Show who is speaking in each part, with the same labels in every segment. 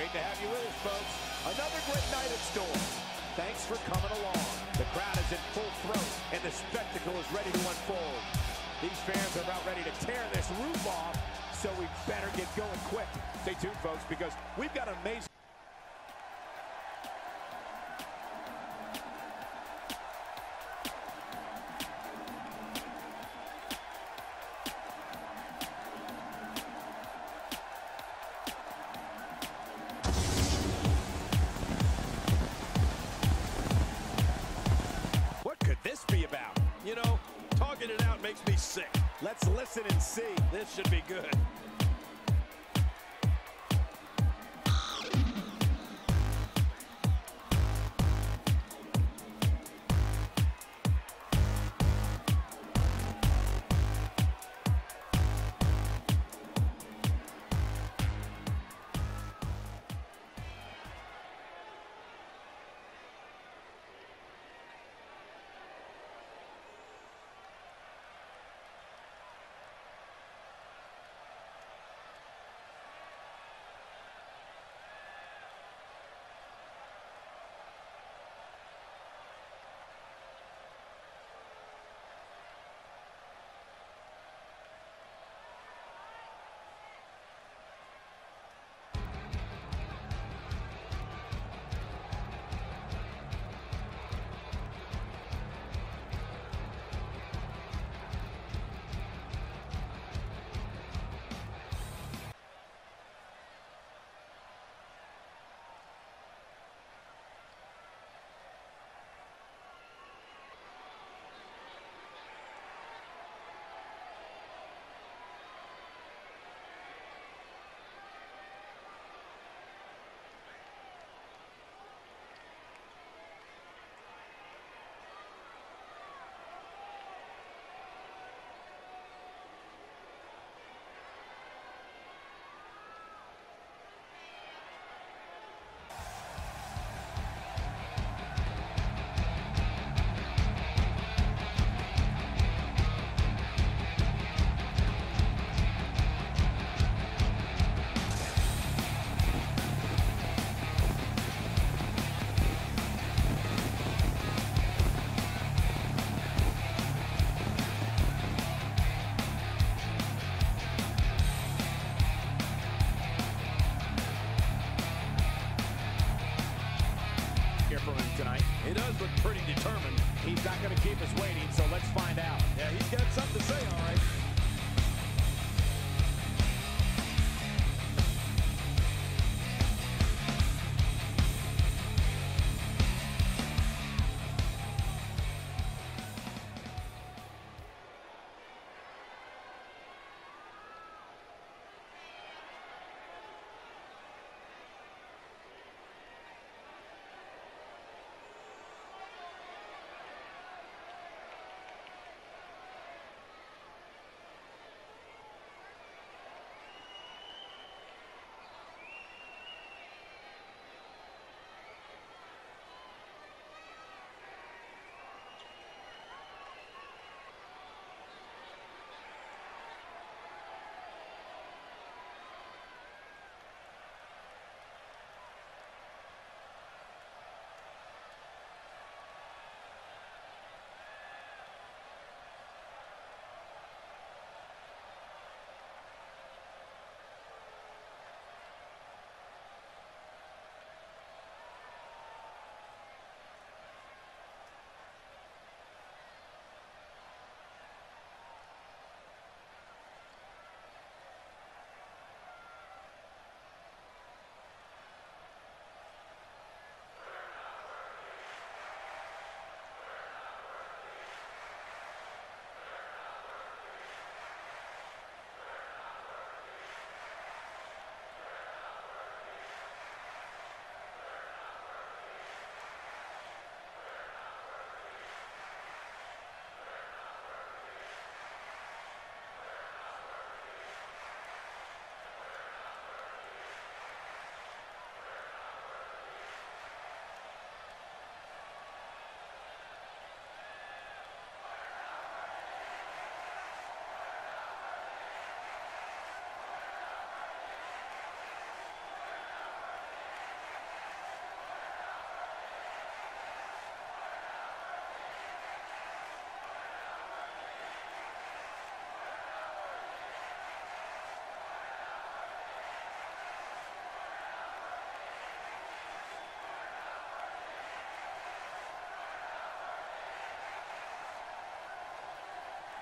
Speaker 1: Great to have you with us, folks. Another great night at Storm. Thanks for coming along. The crowd is in full throat, and the spectacle is ready to unfold. These fans are about ready to tear this roof off, so we better get going quick. Stay tuned, folks, because we've got an amazing... be about? You know, talking it out makes me sick. Let's listen and see. This should be good. From him tonight. He does look pretty determined. He's not going to keep us waiting, so let's find out. Yeah, he's got something to say, all right.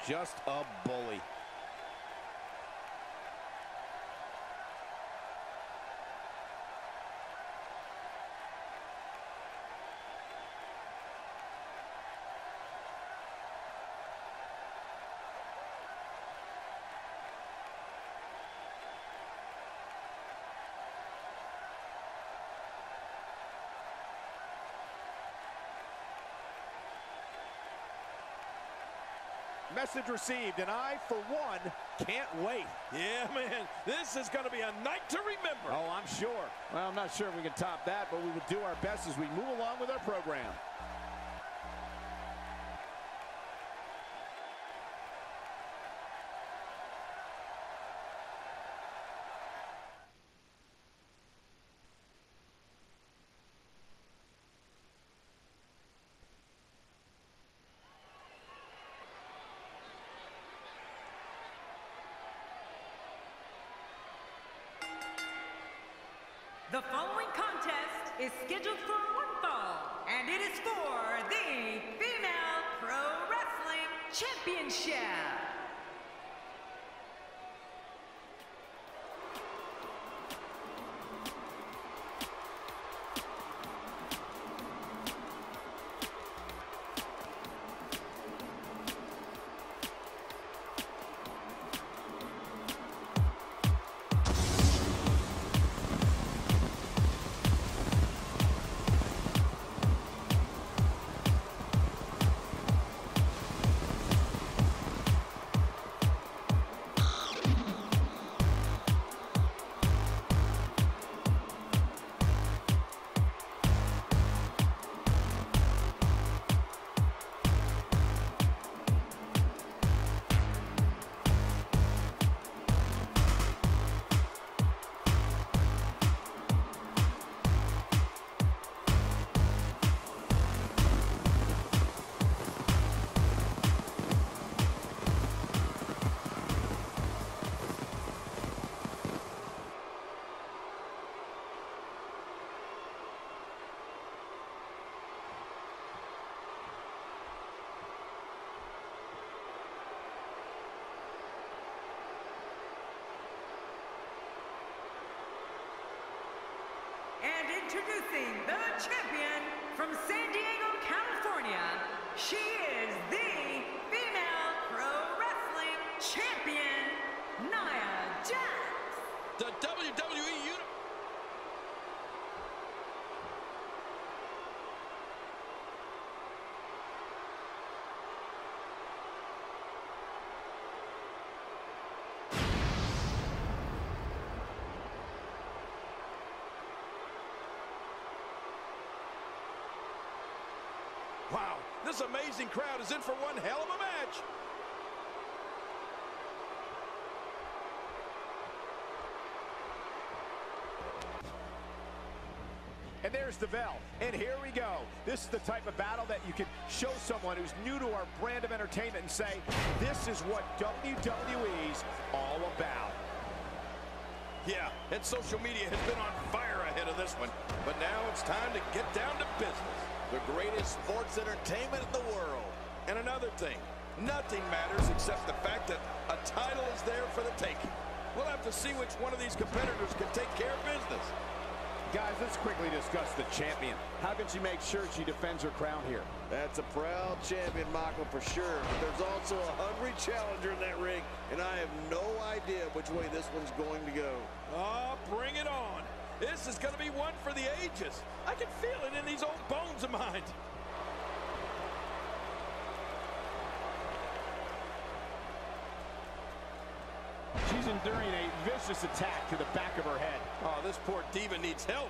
Speaker 1: just a bully. Message received, and I, for one, can't wait.
Speaker 2: Yeah, man, this is going to be a night to remember.
Speaker 1: Oh, I'm sure. Well, I'm not sure if we can top that, but we will do our best as we move along with our program.
Speaker 3: The following contest is scheduled for one fall, and it is for the Female Pro Wrestling Championship. And introducing the champion from San Diego, California, she is the Female Pro Wrestling Champion, Nia Jax.
Speaker 2: The WWE Universe. Wow, this amazing crowd is in for one hell of a match.
Speaker 1: And there's the bell, and here we go. This is the type of battle that you can show someone who's new to our brand of entertainment and say, this is what WWE's all about.
Speaker 2: Yeah, and social media has been on fire ahead of this one. But now it's time to get down to business. The greatest sports entertainment in the world. And another thing, nothing matters except the fact that a title is there for the taking. We'll have to see which one of these competitors can take care of business.
Speaker 1: Guys, let's quickly discuss the champion. How can she make sure she defends her crown here?
Speaker 4: That's a proud champion, Michael, for sure. But there's also a hungry challenger in that ring, and I have no idea which way this one's going to go.
Speaker 2: Oh, bring it on. This is going to be one for the ages. I can feel it in these old bones of mine.
Speaker 1: She's enduring a vicious attack to the back of her head.
Speaker 2: Oh, this poor diva needs help.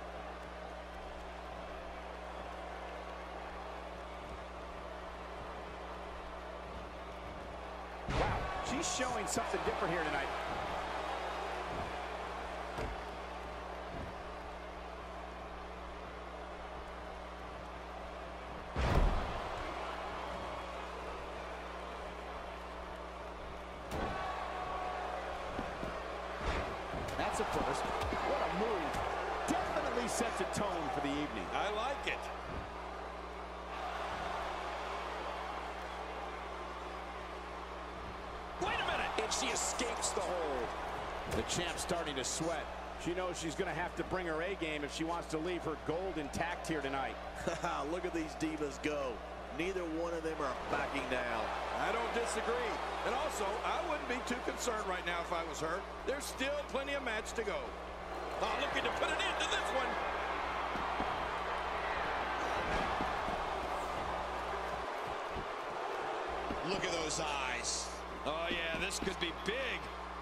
Speaker 1: Wow, she's showing something different here tonight. That's a first. What a move. Definitely sets a tone for the evening.
Speaker 2: I like it.
Speaker 5: She escapes the hold.
Speaker 1: The champ's starting to sweat. She knows she's going to have to bring her A game if she wants to leave her gold intact here tonight.
Speaker 4: Look at these divas go. Neither one of them are backing down.
Speaker 2: I don't disagree. And also, I wouldn't be too concerned right now if I was her. There's still plenty of match to go. Oh, looking to put an end to this one.
Speaker 5: Look at those eyes.
Speaker 2: Oh, yeah, this could be big.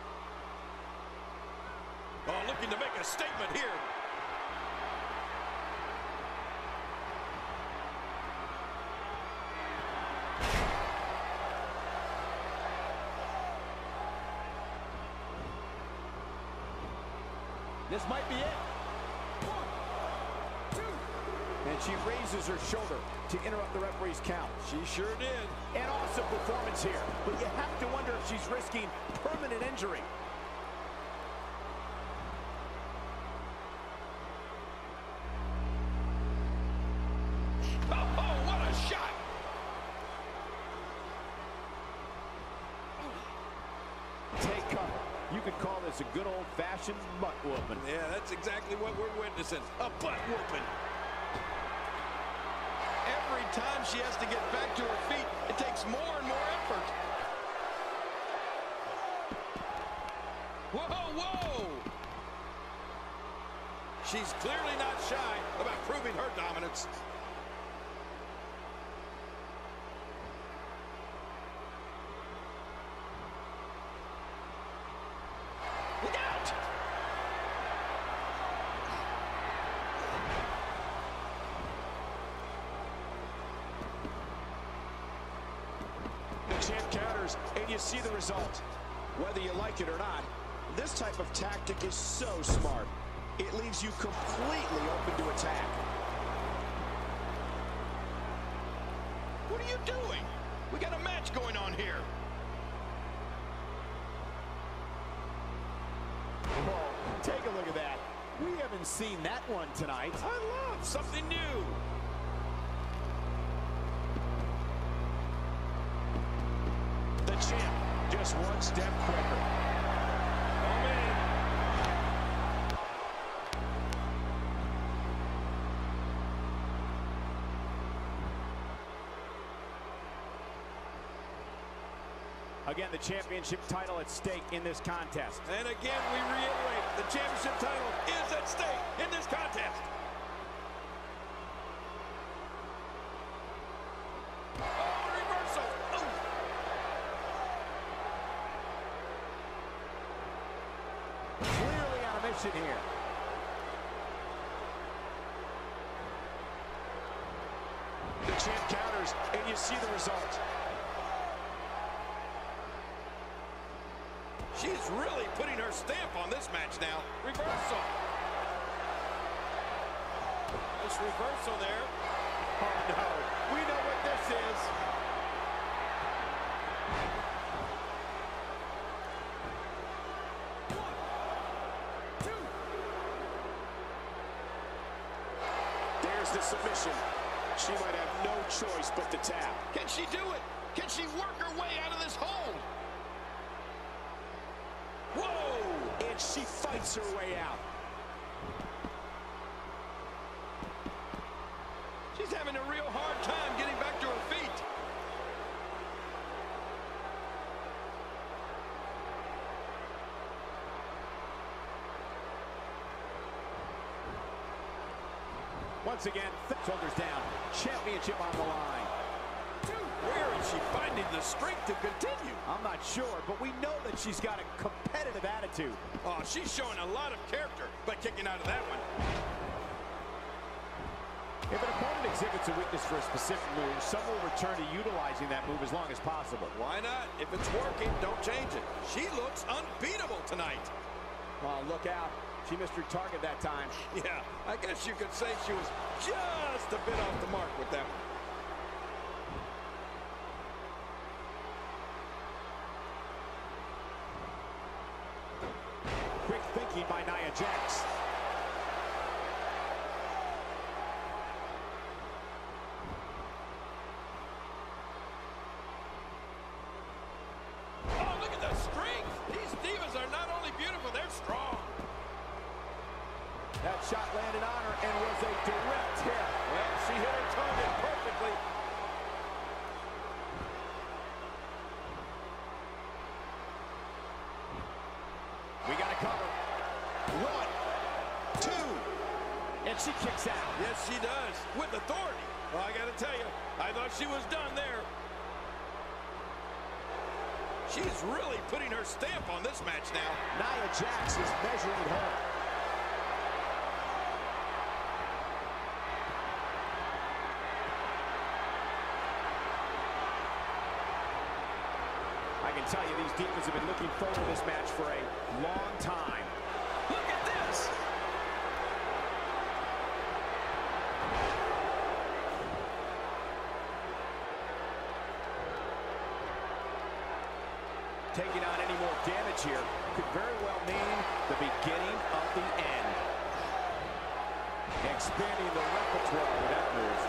Speaker 2: Oh, looking to make a statement here.
Speaker 1: This might be it. 1, 2. And she raises her shoulder to interrupt the referee's count.
Speaker 2: She sure did.
Speaker 1: An awesome performance here, but you have to wonder if she's risking permanent injury.
Speaker 2: Oh, what a shot!
Speaker 1: Take cover. You could call this a good old-fashioned butt whooping.
Speaker 2: Yeah, that's exactly what we're witnessing. A butt whooping. Every time she has to get back to her feet, it takes more and more effort. Whoa, whoa! She's clearly not shy about proving her dominance. Look out!
Speaker 5: The champ counters, and you see the result. Whether you like it or not, this type of tactic is so smart. It leaves you completely open to attack.
Speaker 2: What are you doing? We got a match going on here.
Speaker 1: Whoa, take a look at that. We haven't seen that one tonight.
Speaker 2: I love something new.
Speaker 5: The champ just one step quicker.
Speaker 2: Oh, man.
Speaker 1: Again, the championship title at stake in this contest.
Speaker 2: And again, we reiterate, the championship title is at stake in this contest. Oh, reversal. Oh.
Speaker 1: Clearly on a mission here.
Speaker 5: The champ counters, and you see the result.
Speaker 2: She's really putting her stamp on this match now. Reversal. This reversal there.
Speaker 1: Oh, no. We know what this is.
Speaker 5: There's the submission. She might have no choice but to tap.
Speaker 2: Can she do it? Can she work her way out of this hold?
Speaker 5: Whoa! And she fights her way out.
Speaker 2: She's having a real hard time getting back to her feet.
Speaker 1: Once again, shoulders down. Championship on the line.
Speaker 2: Where is she finding the strength to continue?
Speaker 1: I'm not sure, but we know that she's got a competitive attitude.
Speaker 2: Oh, she's showing a lot of character by kicking out of that one.
Speaker 1: If an opponent exhibits a weakness for a specific move, some will return to utilizing that move as long as possible.
Speaker 2: Why not? If it's working, don't change it. She looks unbeatable tonight.
Speaker 1: Well, look out. She missed her target that time.
Speaker 2: Yeah, I guess you could say she was just a bit off the mark with that one.
Speaker 1: Quick thinking by Nia Jax.
Speaker 2: Oh, look at the strength. careful, they're strong.
Speaker 1: That shot landed on her and was a direct hit.
Speaker 2: Well, she hit her target perfectly.
Speaker 1: We got to cover.
Speaker 5: 1, 2,
Speaker 1: And she kicks out.
Speaker 2: Yes, she does, with authority. Well, I got to tell you, I thought she was done there. She's really putting her stamp on this match now.
Speaker 5: Nia Jax is measuring her.
Speaker 1: I can tell you these Divas have been looking forward to this match for a long time.
Speaker 2: Look at this.
Speaker 1: Taking on any more damage here could very well mean the beginning of the end. Expanding the repertoire with that move.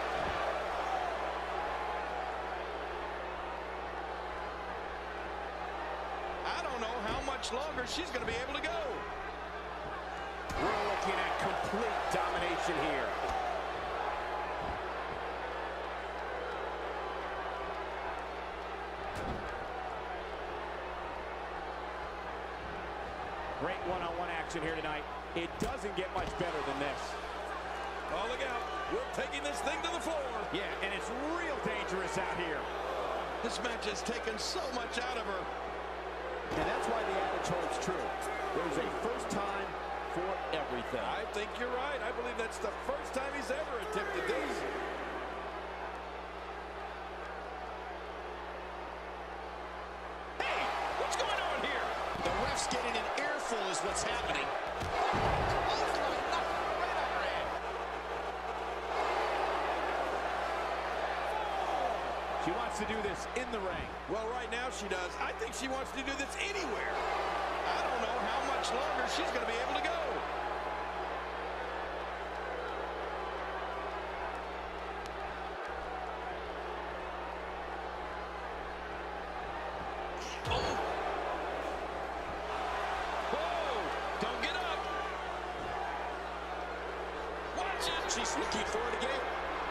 Speaker 2: I don't know how much longer she's going to be able to go.
Speaker 1: We're looking at complete domination here. Great one-on-one action here tonight. It doesn't get much better than this.
Speaker 2: Oh, look out. We're taking this thing to the floor.
Speaker 1: Yeah, and it's real dangerous out here.
Speaker 2: This match has taken so much out of her.
Speaker 1: And that's why the adage holds true. There's a first time for everything.
Speaker 2: I think you're right. I believe that's the first time he's ever attempted this. Hey, what's going on here?
Speaker 5: The ref's getting an earful is what's happening.
Speaker 1: She wants to do this in the ring.
Speaker 2: Well, right now she does. I think she wants to do this anywhere. I don't know how much longer she's going to be able to go. Oh. Whoa! Don't get up. Watch it.
Speaker 5: She's looking for it again.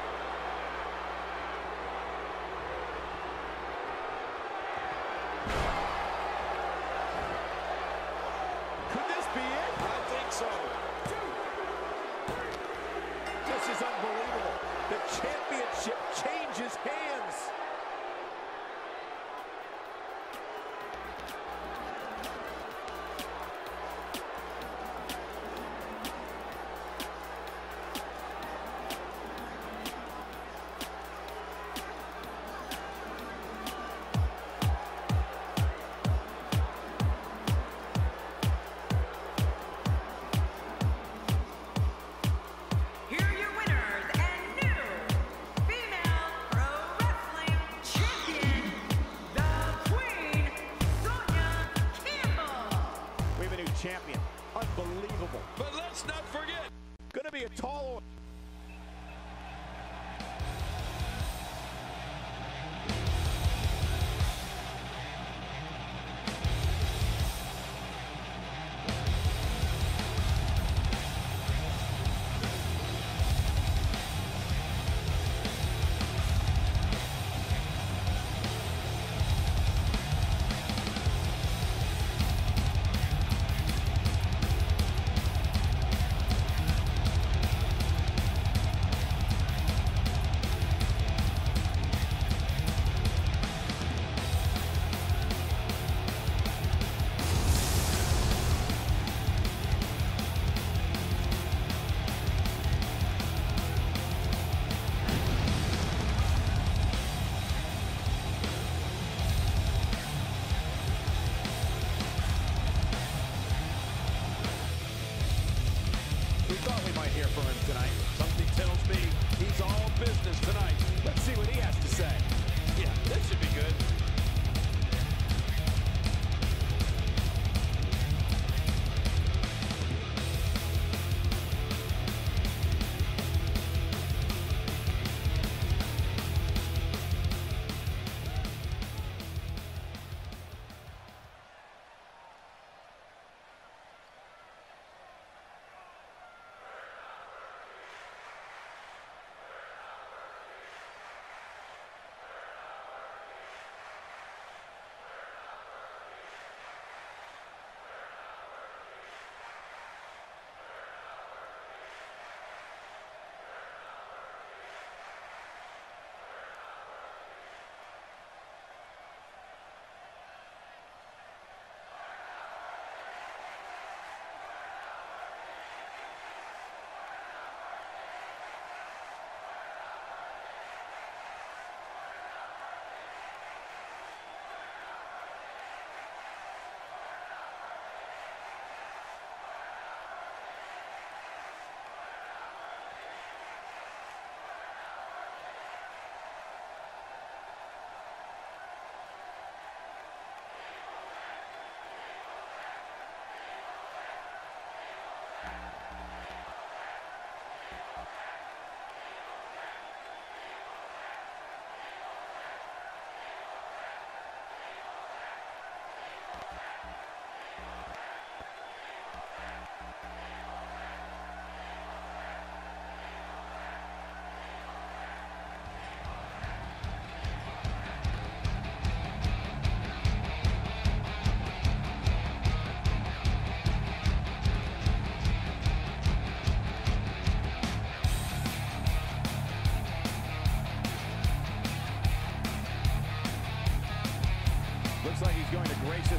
Speaker 2: So,
Speaker 1: this is unbelievable. The championship changes hands. Champion. Unbelievable.
Speaker 2: But let's not forget,
Speaker 1: gonna be a tall order. We thought we might hear from him tonight.
Speaker 2: something tells me he's all business tonight.
Speaker 1: Let's see what he has to say.
Speaker 2: Yeah, this should be good.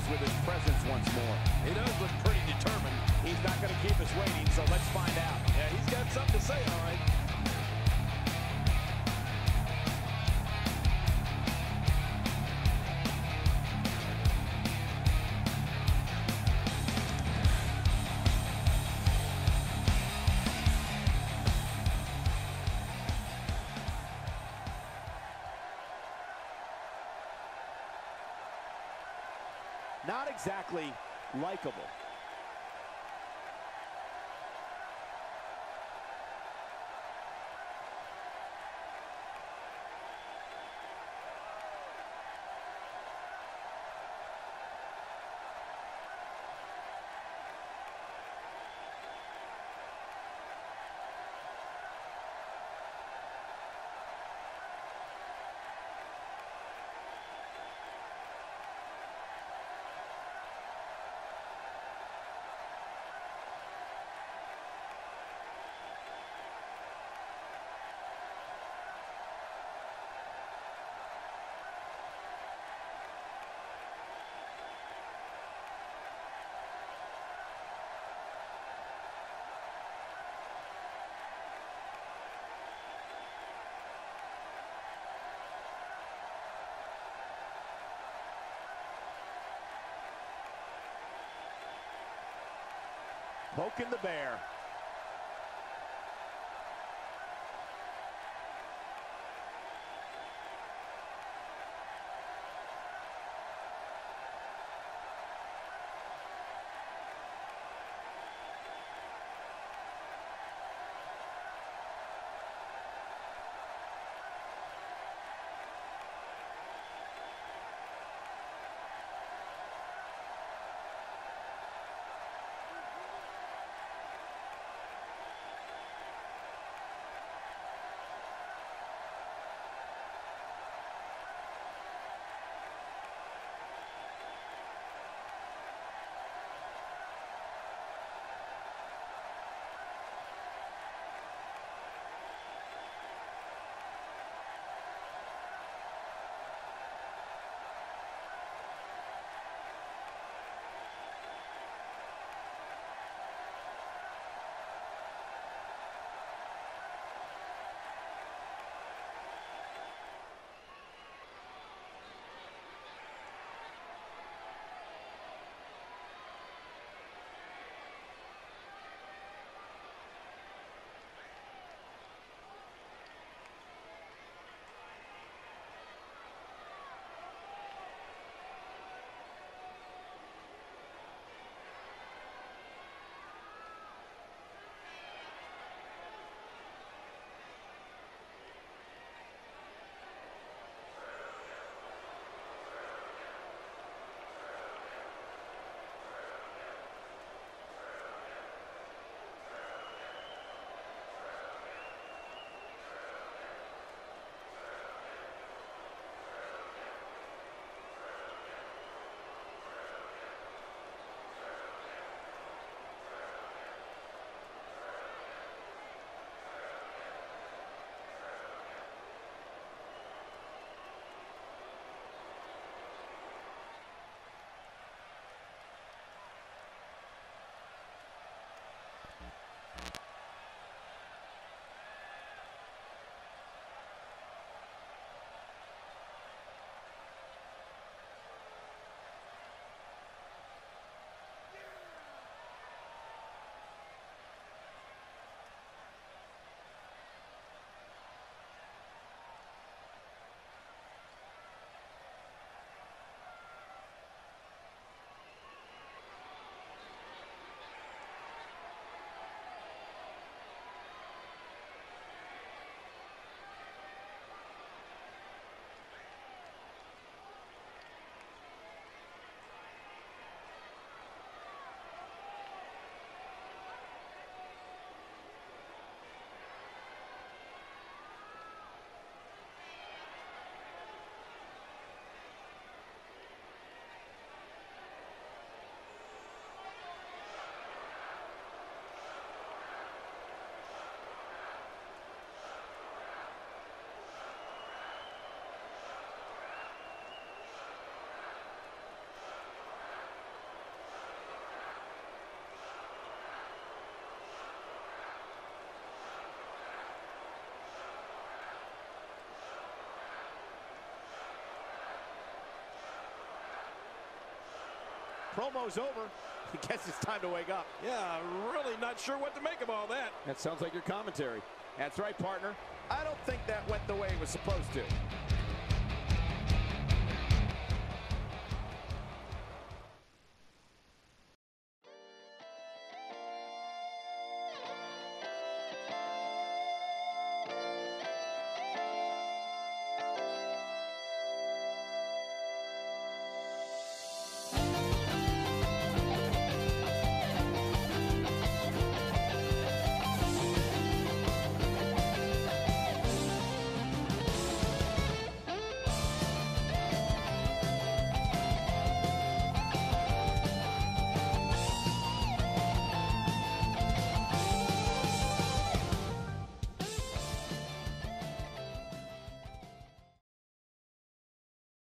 Speaker 1: with his presence once more.
Speaker 2: He does look pretty determined.
Speaker 1: He's not going to keep us waiting, so let's find out.
Speaker 2: Yeah, he's got something to say, all right.
Speaker 1: Not exactly likable. Poking the bear. Promo's over. I guess it's time to wake up.
Speaker 2: Yeah, really not sure what to make of all that.
Speaker 1: That sounds like your commentary. That's right, partner. I don't think that went the way it was supposed to.